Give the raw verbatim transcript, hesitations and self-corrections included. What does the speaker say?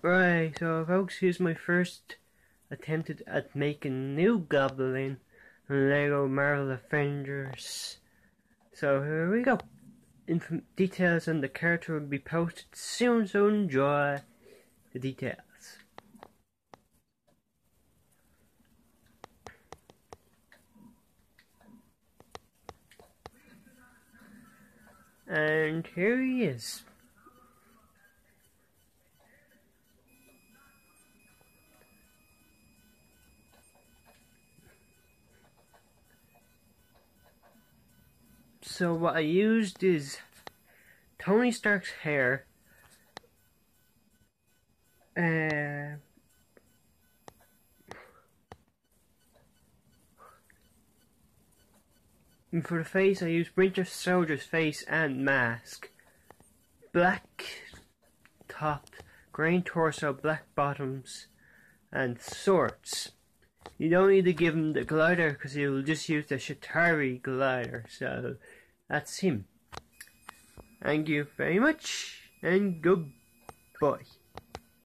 Right, so folks, here's my first attempt at making new Goblin in Lego Marvel Avengers. So here we go. Inf- details on the character will be posted soon, so enjoy the details. And here he is. So what I used is Tony Stark's hair, uh, and for the face I used Winter Soldier's face and mask. Black top, green torso, black bottoms, and swords. You don't need to give him the glider because he will just use the Shatari glider, so that's him. Thank you very much, and goodbye.